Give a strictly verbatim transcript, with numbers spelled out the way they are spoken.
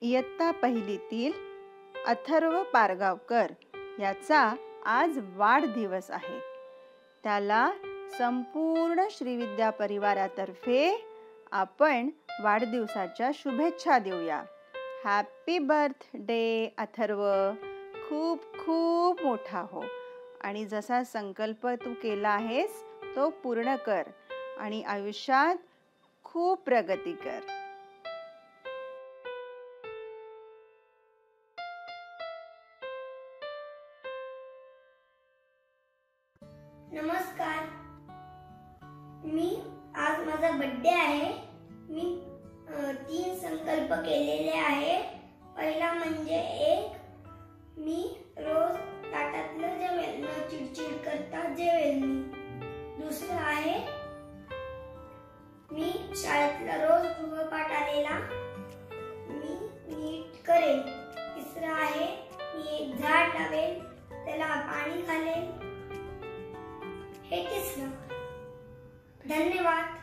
इयत्ता पहिलीतील अथर्व पारगावकर याचा आज वाढदिवस आहे. त्याला संपूर्ण श्रीविद्या परिवारातर्फे आपण वाढदिवसाच्या शुभेच्छा देऊया. Happy birthday Atharva. खूप खूप मोठा हो आणि जसा संकल्प तू केला आहेस तो पूर्ण कर आणि आयुष्यात खूप प्रगती कर. नमस्कार. मी आज माझा बर्थडे आहे. मी तीन संकल्प केलेले आहे. पहिला म्हणजे एक, मी रोज ताटातलं जेवेल न चिडचिड करता जेवेल मी. दुसरं आहे, मी शाळेतला रोज गृहपाठ आलेला मी नीट करेल. तिसरं आहे, मी एक झाड लावेल, त्याला पाणी घालेल. हे तिसरं. धन्यवाद.